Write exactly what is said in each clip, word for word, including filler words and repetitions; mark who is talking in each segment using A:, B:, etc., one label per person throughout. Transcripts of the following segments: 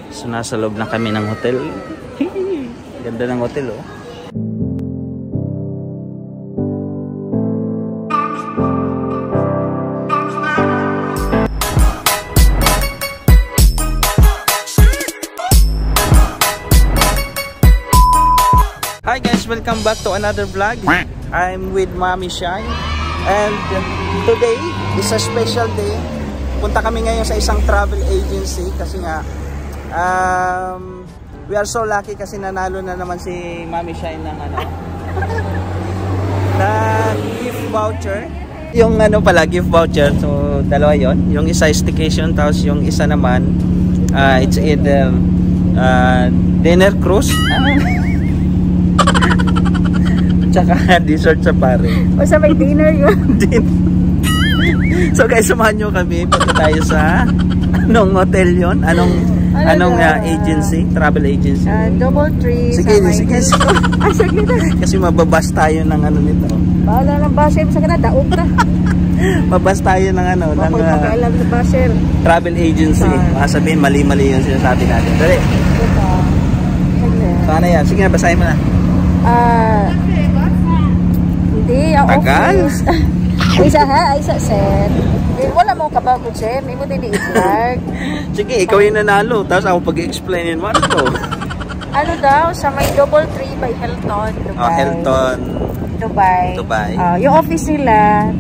A: So nasa loob na kami ng hotel. Ganda ng hotel oh. Hi guys, welcome back to another vlog. I'm with Mommy Shine. And today is a special day. Punta kami ngayon sa isang travel agency kasi nga um, we are so lucky kasi nanalo na naman si Mommy Shine ng ano na gift voucher. Yung ano pala, gift voucher. So dalawa yon. Yung isa is staycation, tapos yung isa naman uh, it's either uh, dinner cruise tsaka dessert sa pare.
B: O sa may dinner yun.
A: So guys, samahan nyo kami. Punta tayo sa anong hotel yon? Anong ano anong uh, agency? Travel agency?
B: Uh, double tree.
A: Sige, sige.
B: Ay, saglit.
A: Kasi mababas tayo ng ano nito.
B: Bahala ng basher. Sa kana, daog na.
A: Mababas tayo ng ano. Ng uh,
B: pakailan sa basher.
A: Travel agency. Uh, Sabihin, mali-mali yung sinasabi natin. Dali.
B: Ito.
A: So ano yan? Sige na, basahin mo na.
B: Ah... Uh, Hindi, ang
A: Tagal?
B: office. Isa ha, isa sir. Eh, wala mo kabagod sir, may mo din i-vlog.
A: Sige, ikaw yung nanalo. Tapos ako pag-explainin mo ano to.
B: Ano daw, sa may double tree by Hilton, Dubai.
A: Oh, Hilton.
B: Dubai.
A: Dubai.
B: Uh, yung office nila,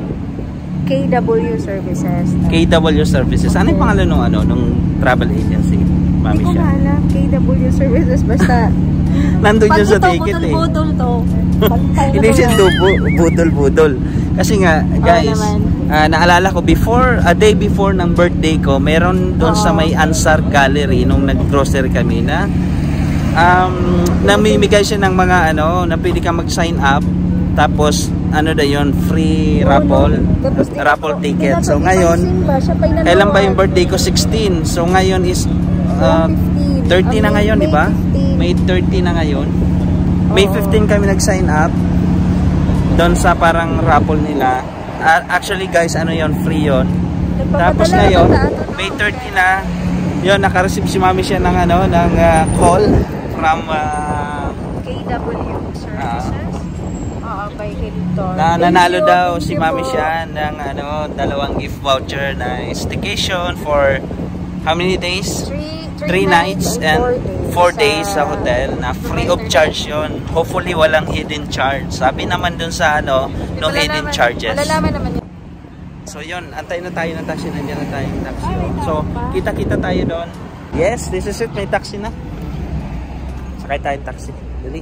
B: K W Services.
A: K W Services. Ano yung pangalan nung ano, nung travel agency? Mami
B: siya. Hindi ko maalam, K W Services. Basta,
A: nandun yun sa ticket eh.
B: Budol to.
A: Hindi siya budol-budol. Kasi nga, guys, oh, uh, naalala ko, before, a day before ng birthday ko, meron doon oh. sa may Ansar Gallery, nung nag-grocery kami na, um, namimigay siya ng mga, ano, na pwede ka mag-sign up, tapos, ano na yun, free raffle, oh, raffle ticket. So, ngayon, kailan ba yung birthday ko? sixteen. So, ngayon is, uh, thirty na ngayon, di ba? May thirty na ngayon. May fifteen kami nag-sign up doon sa parang raffle nila. Uh, actually guys, ano yon, free yon. Tapos ngayon, May thirty na. Yon, naka-receive si Mami siya ng ano, ng uh, call from uh,
B: K W Services. Uh, by Hilton.
A: Na nanalo daw si Mami siya ng ano, dalawang gift voucher na staycation for how many days?
B: Three,
A: three, three nights, nights and four days sa hotel na free of charge yon. Hopefully walang hidden charge. Sabi naman dun sa ano, no hidden charges.
B: Malalaman naman yun.
A: So yun, antay na tayo ng taxi. Nandiyan na tayo ng taxi. So kita-kita tayo doon. Yes, this is it. May taxi na. Sakay tayo ng taxi. Dali.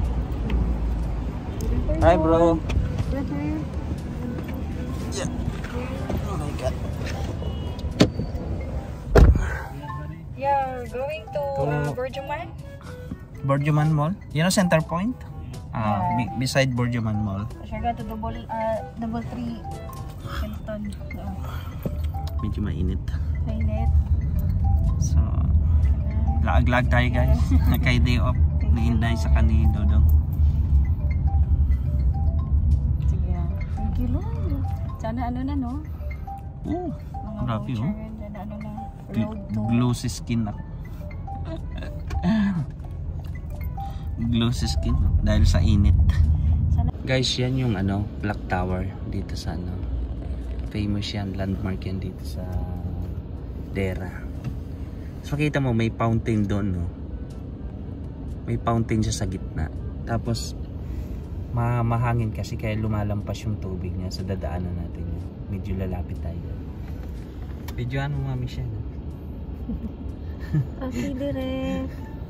A: Hi bro. Yeah. Oh my God.
B: Yeah, going to uh, Borjuman.
A: Borjuman Mall? You know Center Point? Uh, yeah. Beside Borjuman Mall.
B: Sure, go to double, uh, double tree Hilton. So,
A: medyo mainit.
B: Mainit.
A: So, laag-lag tayo guys. Kay day off. Nainday sa kanino Dodong.
B: Sige na. Thank you Lord. Sana ano na no?
A: Oh, grabe oh.
B: Ano na.
A: Glossy skin ako. Glossy skin no? Dahil sa init. Guys, yan yung ano, Black Tower dito sa ano. Famous yan, landmark yan dito sa Dera. So kita mo may fountain doon no. May fountain siya sa gitna. Tapos ma mahangin kasi kaya lumalampas yung tubig niya sa dadaanan natin. Medyo lalapit tayo. Videoan mo Mami siya no?
B: Okay, dire.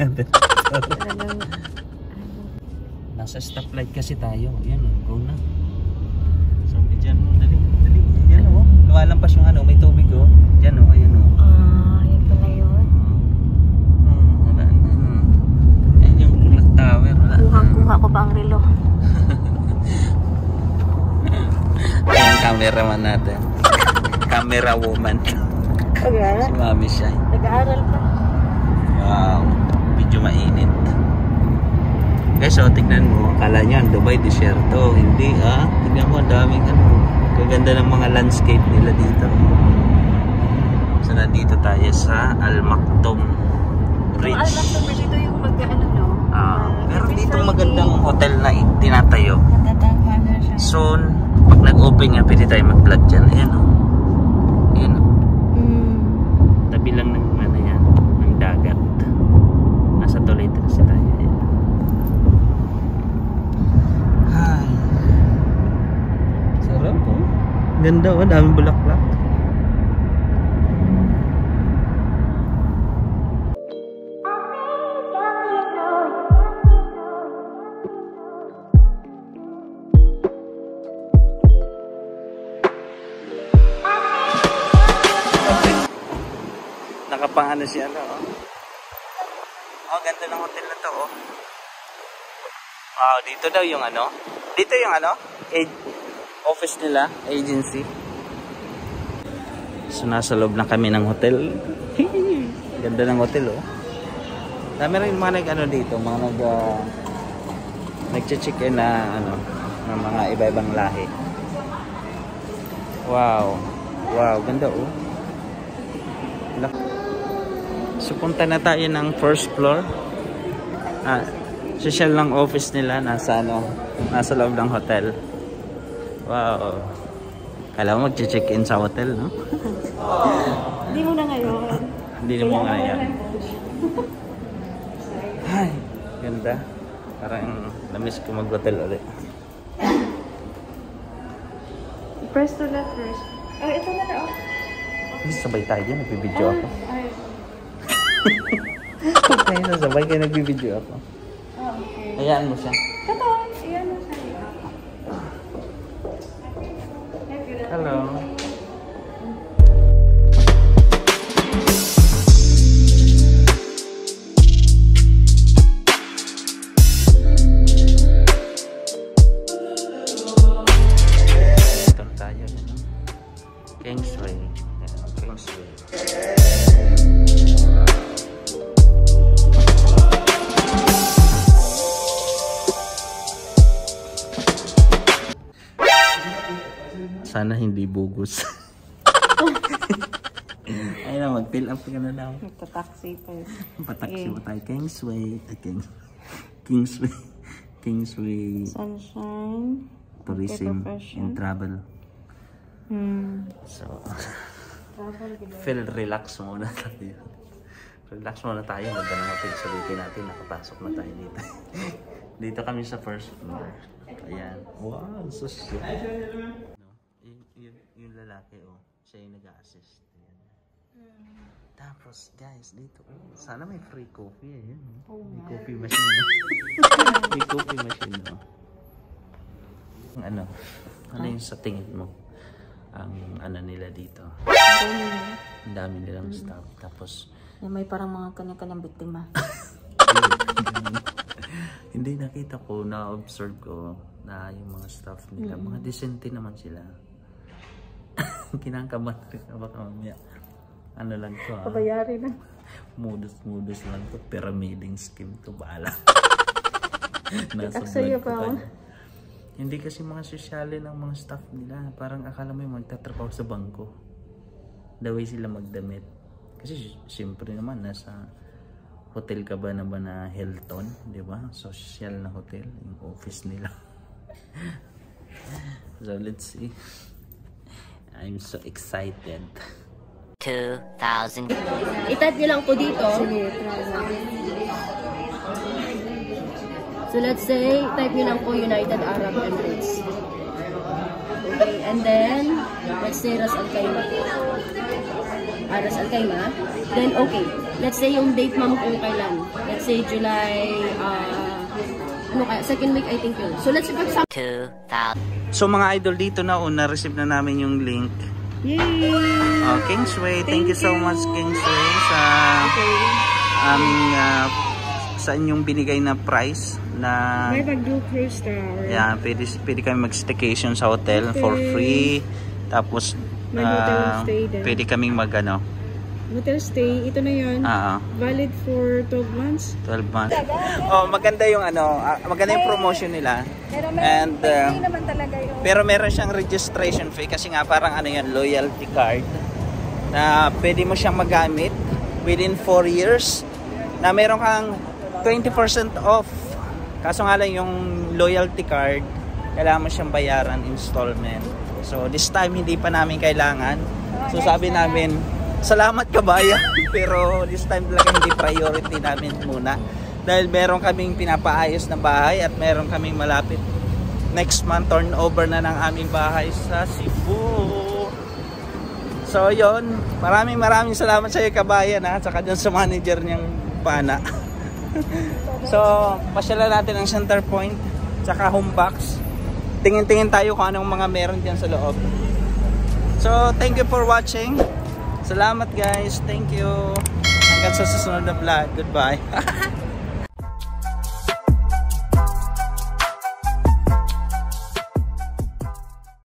A: Nasa stoplight kasi tayo. Yan o, go na. So, dyan mo, dali, dali. Yan o, lumalampas yung ano, may tubig o. Yan o, ayan o.
B: Ah, yun pala yun.
A: Hmm, wala na. Yan yung Black Tower.
B: Kuha-kuha ko pa ang relo.
A: Yung cameraman natin. Camera woman.
B: Okay.
A: Si Mami siya.
B: Nag-aaral pa.
A: Wow, medyo mainit. Guys, so tignan mo, akala nyo Dubai desierto. Hindi ah, tignan mo, daming ano, kaganda ng mga landscape nila dito. So nandito tayo sa Al Maktoum bridge.
B: Ang Almac Bridge, ito yung mag-ano, no?
A: Ah,
B: Uh,
A: meron
B: every
A: dito
B: Friday,
A: magandang hotel na tinatayo.
B: matatama na siya.
A: Soon, pag nag-open nga, pwede tayo mag-vlog dyan. Ayan o. Ayan o.
B: Mm.
A: Tabi lang ng, ano yan, ng dagat. Nasa Toledo kasi tayo. Ayan. Hi. Sarap po. Ganda o, daming bulaklak. Nakapang ano siya, ano, oh. Oh, ganda ng hotel na to, oh. Wow, dito daw yung ano. Dito yung ano, office nila, agency. So, nasa loob na kami ng hotel. Ganda ng hotel, oh. Dami rin mga nag-ano dito, mga nag, uh, nag-check-in na, ano, ng mga iba-ibang lahi. Wow. Wow, ganda, oh. So punta na tayo ng first floor. Ah, social lang office nila nasa ano, nasa loob ng hotel. Wow. Kala mo mag-check-in sa hotel, no?
B: Hindi mo na ngayon.
A: Hindi mo nga yan. Ay, ganda. Parang namiss ko mag-hotel ulit.
B: Press to left first. Oh, ito na na, oh.
A: Sabay tayo, nagbibideo ako.
B: Ay.
A: Okay, sabay kayo nagbibideo ako.
B: Oh, okay.
A: Hayaan mo siya.
B: Katawan, iyan mo siya.
A: Hello. Ito tayo, ano? Kingsway. Ayan, Kingsway. Sana hindi bugos. Ayun na, mag-fill up ka na daw.
B: Nagta-taxi pa yun.
A: Pataksi mo tayo. Kingsway. Uh, Kings, Kingsway. Kingsway.
B: Sunshine.
A: Tourism and travel.
B: Hmm.
A: So, feel relax muna tayo. Relax muna tayo. Ganda ng hotel. Sulitin natin. Nakapasok na tayo dito. Dito kami sa first floor. Ayan. Wow, so shit. Yung, yung, yung lalaki, oh, siya yung nag-a-assist. Mm. Tapos, guys, dito, oh, sana may free coffee. Ayan, oh. May coffee machine, oh. May coffee machine, oh. Ano? Ano yung sa tingin mo? Ang ano nila dito? Ang dami nilang staff. Tapos,
B: may parang mga kanya-kanyang biktima.
A: hindi nakita ko, na-observe ko na yung mga staff nila, mm-hmm. mga decente naman sila. Kinangkaban rin na baka mamaya. Ano lang to, ah.
B: Pabayari na.
A: Modus-modus lang to. Pyramiding scheme to. Baala. Nasa
B: Aksaya
A: vlog
B: pa
A: ko
B: ako.
A: Hindi kasi mga sosyale ng mga staff nila. Parang akala mo yung magtatrabaho sa bangko. The way sila magdamit. Kasi siyempre naman, nasa hotel ka ba naman na Hilton, di ba? Social na hotel, yung office nila. So let's see. I'm so excited.
C: two thousand.
D: I-type nyo lang po dito. So let's say, type nyo lang po United Arab Emirates. Okay, and then, let's say Ras Al Khaimah. Ah, Ras Al Khaimah. Then, okay. Let's say yung date ma'am kung kailan. Let's say July, uh, ano kaya, second week I think yun. So let's say for example,
C: two thousand.
A: So mga idol, dito na oh, na-receive na namin yung link.
B: Yay!
A: Oh, Kingsway, thank, thank you so much Kingsway sa
B: okay.
A: aming uh, sa inyong binigay na price na
B: may mag-do cruise tower.
A: Yeah, pwede, pwede kami mag-staycation sa hotel okay. for free. Tapos
B: may hotel
A: uh,
B: stay din.
A: Pwede kaming mag ano,
B: hotel stay, ito na yun.
A: Uh,
B: valid for twelve months.
A: twelve months. Oh, maganda yung ano, uh, maganda yung promotion nila.
B: Pero may,
A: and uh,
B: may naman talaga yung
A: pero meron siyang registration fee kasi nga parang ano yan, loyalty card na pwede mo siyang magamit within four years na meron kang twenty percent off. Kaso nga lang yung loyalty card, kailangan mo siyang bayaran installment. So this time hindi pa namin kailangan. So sabi namin, salamat kabayan, pero this time talaga hindi priority namin muna. Dahil meron kaming pinapaayos na bahay at meron kaming malapit next month turnover na ng aming bahay sa Cebu. So yon, maraming maraming salamat sa iyo kabayan ha, at saka dyan sa manager niyang pana. So pasyalan natin ang center point, tsaka home box. Tingin-tingin tayo kung anong mga meron dyan sa loob. So thank you for watching. Salamat guys, thank you. Hanggang sa susunod na vlog, goodbye.